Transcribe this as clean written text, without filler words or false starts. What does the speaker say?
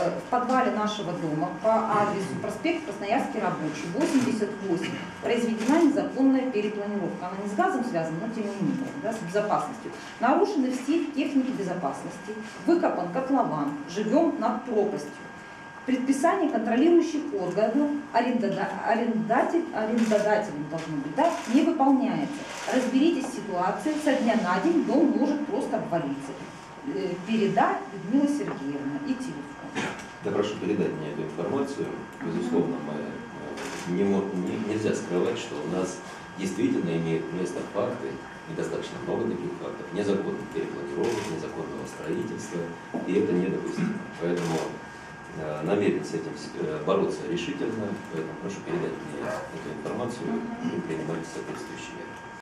в подвале нашего дома по адресу проспект Красноярский рабочий, 88, произведена незаконная перепланировка. Она не с газом связана, но тем не менее, да, с безопасностью. Нарушены все техники безопасности, выкопан котлован, живем над пропастью. Предписание контролирующих органов арендодателем должно быть, да, не выполняется. Разберитесь с ситуацией, со дня на день дом может просто обвалиться. Передай, Людмила Сергеевна, и телефон. Я прошу передать мне эту информацию. Безусловно, нельзя скрывать, что у нас действительно имеют место факты, и достаточно много таких фактов, незаконных перепланировок, незаконного строительства, и это недопустимо. Поэтому намерен с этим бороться решительно, поэтому прошу передать мне эту информацию и принимать соответствующие меры.